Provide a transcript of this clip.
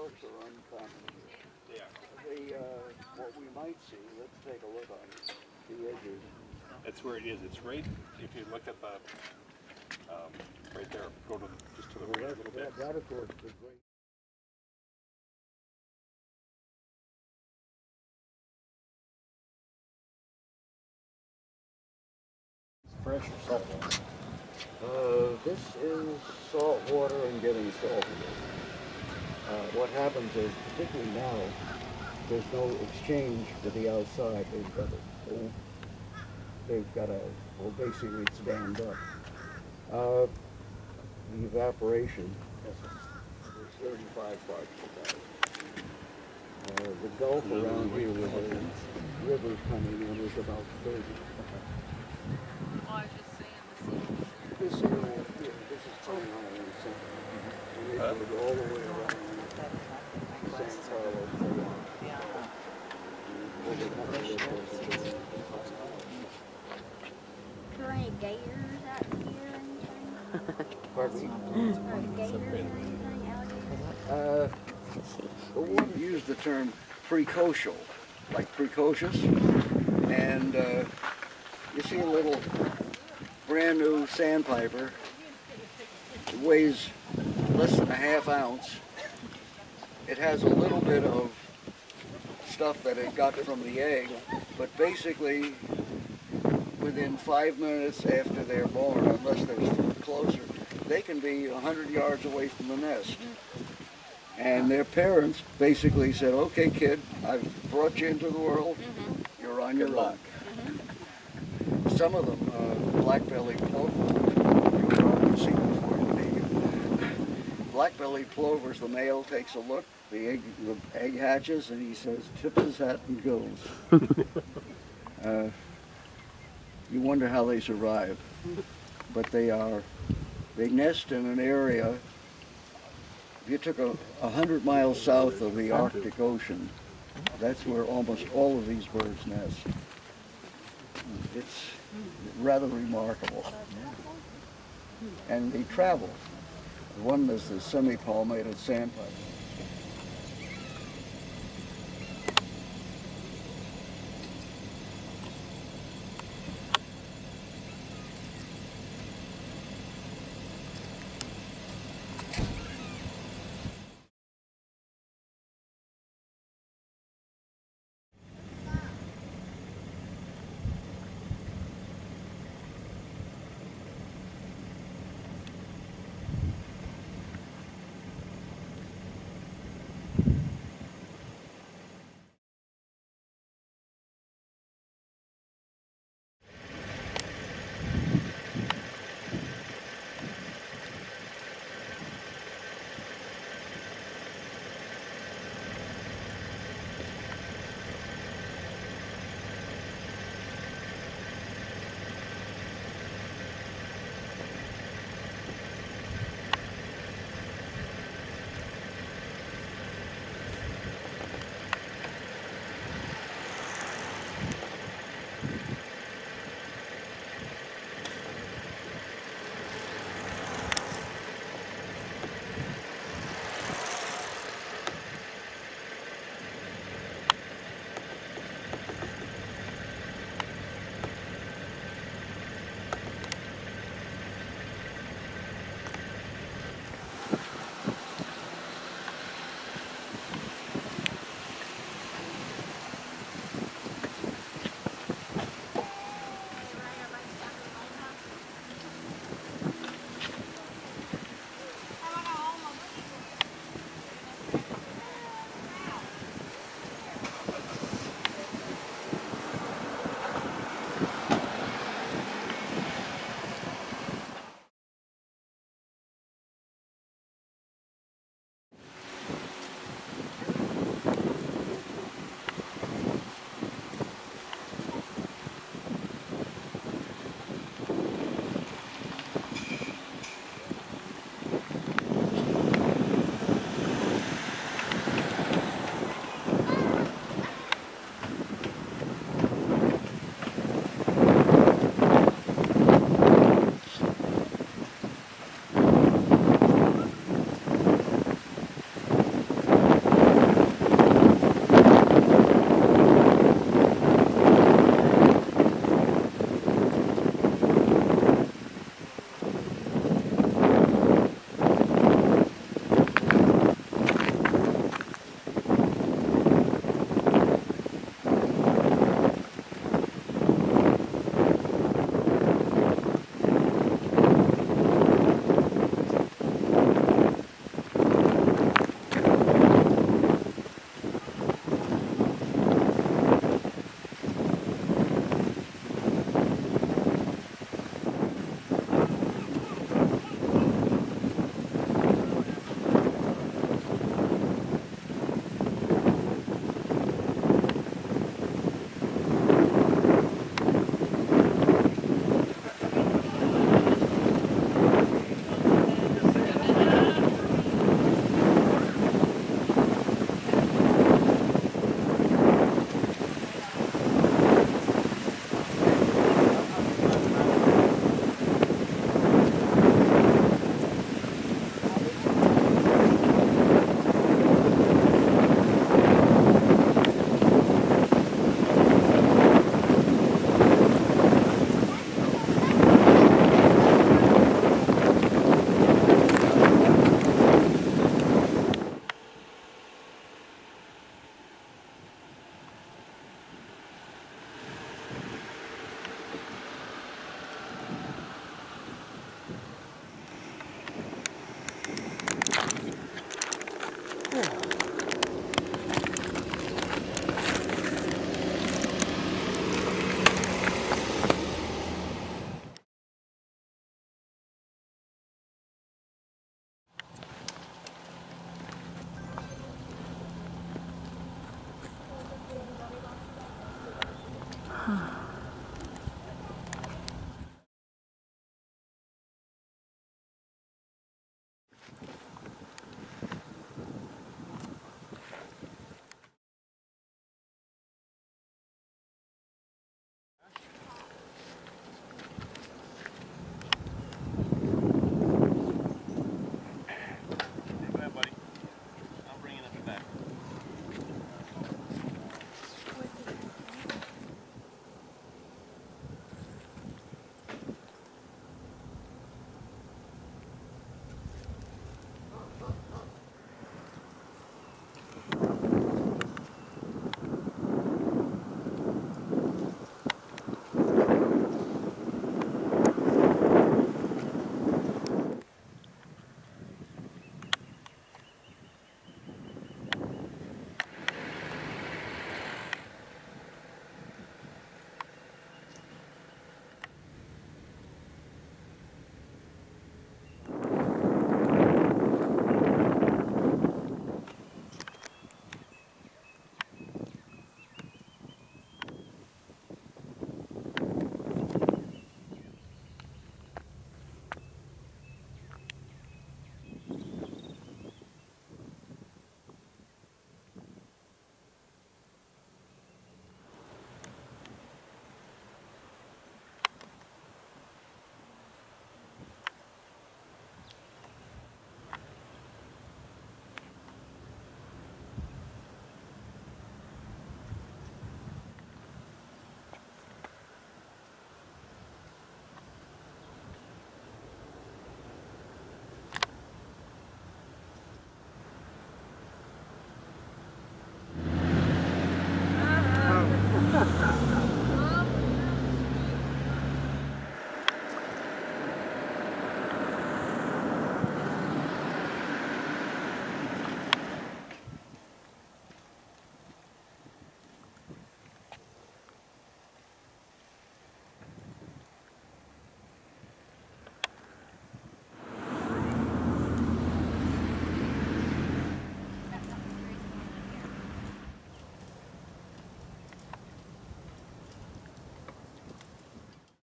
sharks are uncommon here. Yeah. What we might see, let's take a look on the edges. That's where it is. It's right, if you look at the, right there, go to just to the right a little bit. That of course is great. Fresh or salt water? This is salt water and getting saltier. What happens is, particularly now, there's no exchange with the outside. They've got a, well, basically it's dammed up. The evaporation is 35 parts per thousand. The Gulf around here with the river coming in is about 30. Well, I was just saying This is Ionan Center. And they go all the way around San Carlos. Are there any gators out here or anything? Pardon me? Are there gators or anything, alligators? The one used the term precocial, like precocious, and you see a little brand new sandpiper. It weighs less than a ½ ounce. It has a little bit of stuff that it got from the egg, but basically within 5 minutes after they're born, unless there's food closer, they can be 100 yards away from the nest. And their parents basically said, okay kid, I've brought you into the world, you're on your own. Some of them, black-bellied plovers, you probably seen before. Black-bellied plovers, the male takes a look, the egg hatches, and he says, tips his hat and goes. You wonder how they survive, but they nest in an area. If you took 100 miles south of the Arctic Ocean, that's where almost all of these birds nest. It's rather remarkable. And they travel. One is the semi-palmated sandpiper. Huh.